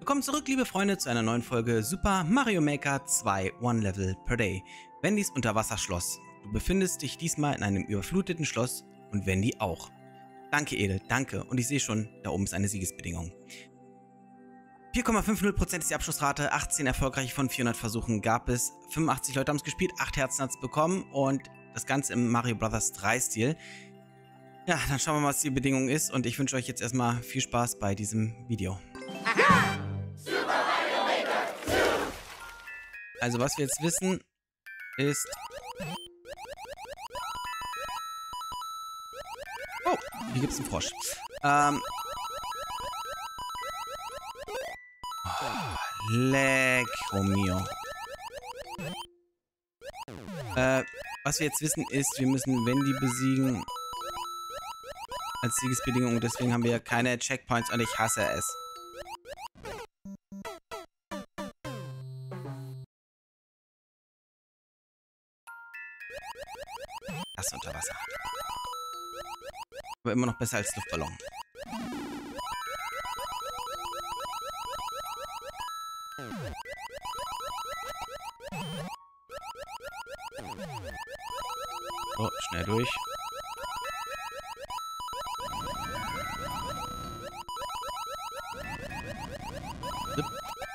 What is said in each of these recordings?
Willkommen zurück, liebe Freunde, zu einer neuen Folge Super Mario Maker 2 One Level per Day. Wendys Unterwasserschloss. Du befindest dich diesmal in einem überfluteten Schloss und Wendy auch. Danke, Edel, danke. Und ich sehe schon, da oben ist eine Siegesbedingung. 4,50% ist die Abschlussrate, 18 erfolgreiche von 400 Versuchen gab es. 85 Leute haben es gespielt, 8 Herzen hat es bekommen und das Ganze im Mario Bros. 3 Stil. Ja, dann schauen wir mal, was die Bedingung ist und ich wünsche euch jetzt erstmal viel Spaß bei diesem Video. Aha! Super Mario Maker 2! Also was wir jetzt wissen ist... Oh, hier gibt es einen Frosch. Lecco mio. Was wir jetzt wissen ist, wir müssen Wendy besiegen als Siegesbedingung. Deswegen haben wir keine Checkpoints und ich hasse es. Das unter Wasser. Aber immer noch besser als Luftballon. So, schnell durch. Zip.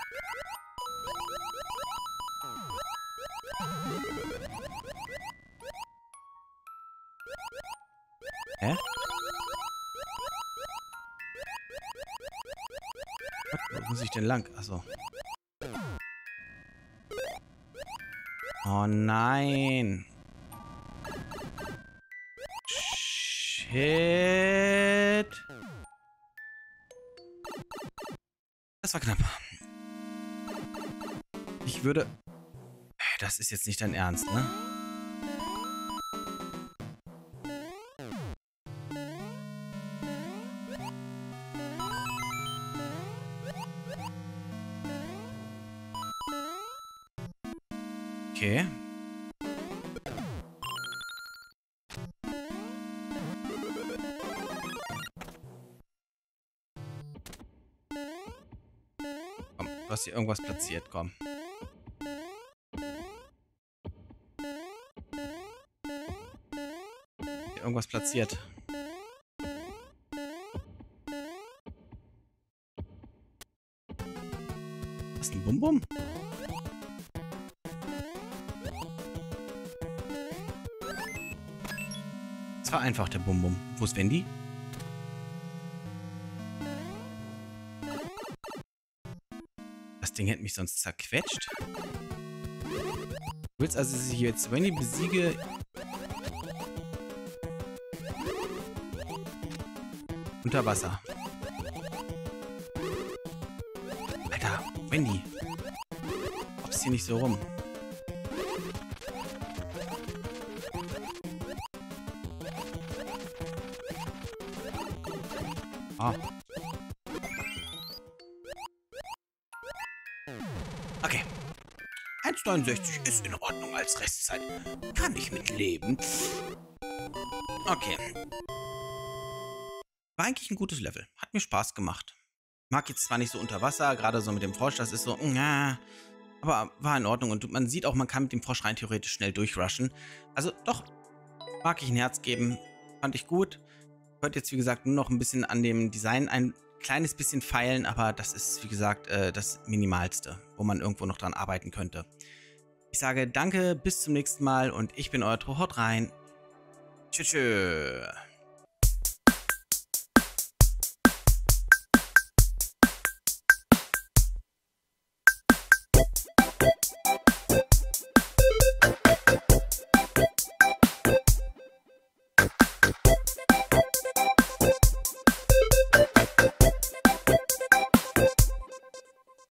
Hä? Wo muss ich denn lang? Achso. Oh nein. Shit. Das war knapp. Ich würde... Das ist jetzt nicht dein Ernst, ne? Okay. Komm, du hast hier irgendwas platziert, komm. Hier irgendwas platziert. Was ist ein Bum-Bum? Das war einfach der Bum-Bum. Wo ist Wendy? Das Ding hätte mich sonst zerquetscht. Du willst also, dass ich jetzt Wendy besiege? Unter Wasser. Alter, Wendy. Hoppst hier nicht so rum. Ah. Okay. 1,69 ist in Ordnung als Restzeit. Kann ich mitleben. Okay. War eigentlich ein gutes Level. Hat mir Spaß gemacht. Mag jetzt zwar nicht so unter Wasser, gerade so mit dem Frosch, das ist so, aber war in Ordnung. Und man sieht auch, man kann mit dem Frosch rein theoretisch schnell durchrushen. Also doch, mag ich ein Herz geben. Fand ich gut. Ich wollte jetzt, wie gesagt, nur noch ein bisschen an dem Design ein kleines bisschen feilen, aber das ist, wie gesagt, das Minimalste, wo man irgendwo noch dran arbeiten könnte. Ich sage danke, bis zum nächsten Mal und ich bin euer Tro, haut rein. Tschüss.